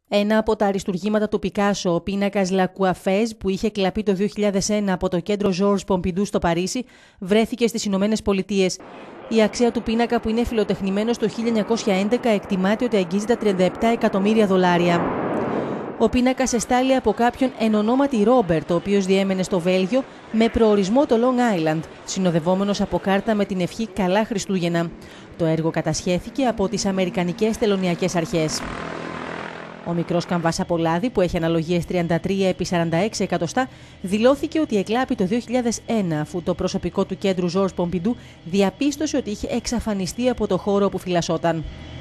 Ένα από τα αριστουργήματα του Πικάσο, ο πίνακας La Coiffeuse, που είχε κλαπεί το 2001 από το κέντρο Georges Pompidou στο Παρίσι, βρέθηκε στις Ηνωμένες Πολιτείες. Η αξία του πίνακα, που είναι φιλοτεχνημένος το 1911, εκτιμάται ότι αγγίζει τα $37 εκατομμύρια. Ο πίνακας εστάλει από κάποιον εν ονόματι Ρόμπερτ, ο οποίος διέμενε στο Βέλγιο με προορισμό το Long Island, συνοδευόμενος από κάρτα με την ευχή «Καλά Χριστούγεννα». Το έργο κατασχέθηκε από τις Αμερικανικές Τελωνειακές Αρχές. Ο μικρός καμβάς από λάδι, που έχει αναλογίες 33 επί 46 εκατοστά, δηλώθηκε ότι εκλάπη το 2001, αφού το προσωπικό του κέντρου Georges Pompidou διαπίστωσε ότι είχε εξαφανιστεί από το χώρο όπου φυλασσόταν.